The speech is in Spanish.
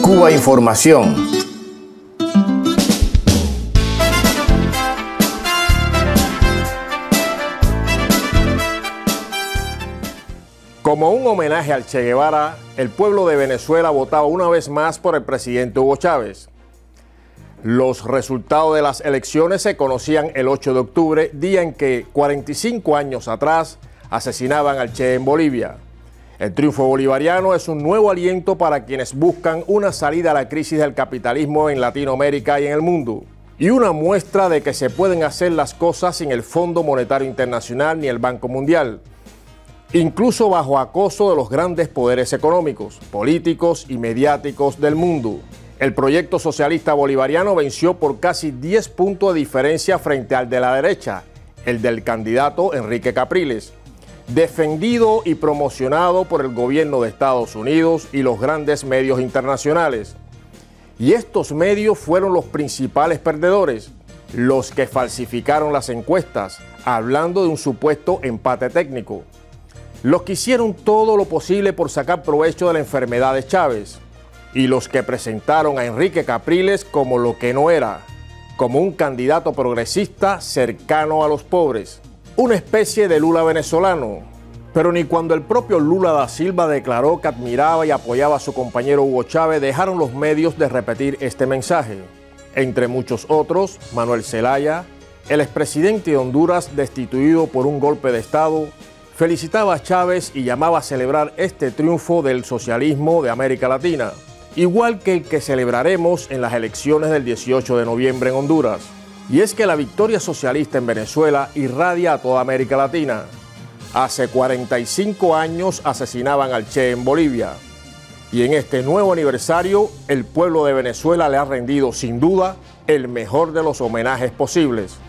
Cuba Información. Como un homenaje al Che Guevara, el pueblo de Venezuela votaba una vez más por el presidente Hugo Chávez. Los resultados de las elecciones se conocían el 8 de octubre, día en que 45 años atrás asesinaban al Che en Bolivia. El triunfo bolivariano es un nuevo aliento para quienes buscan una salida a la crisis del capitalismo en Latinoamérica y en el mundo, y una muestra de que se pueden hacer las cosas sin el Fondo Monetario Internacional ni el Banco Mundial, incluso bajo acoso de los grandes poderes económicos, políticos y mediáticos del mundo. El proyecto socialista bolivariano venció por casi 10 puntos de diferencia frente al de la derecha, el del candidato Enrique Capriles, defendido y promocionado por el gobierno de Estados Unidos y los grandes medios internacionales. Y estos medios fueron los principales perdedores, los que falsificaron las encuestas, hablando de un supuesto empate técnico. Los que hicieron todo lo posible por sacar provecho de la enfermedad de Chávez, y los que presentaron a Enrique Capriles como lo que no era, como un candidato progresista cercano a los pobres, una especie de Lula venezolano. Pero ni cuando el propio Lula da Silva declaró que admiraba y apoyaba a su compañero Hugo Chávez dejaron los medios de repetir este mensaje. Entre muchos otros, Manuel Zelaya, el expresidente de Honduras destituido por un golpe de Estado, felicitaba a Chávez y llamaba a celebrar este triunfo del socialismo de América Latina, igual que el que celebraremos en las elecciones del 18 de noviembre en Honduras. Y es que la victoria socialista en Venezuela irradia a toda América Latina. Hace 45 años asesinaban al Che en Bolivia. Y en este nuevo aniversario, el pueblo de Venezuela le ha rendido sin duda el mejor de los homenajes posibles.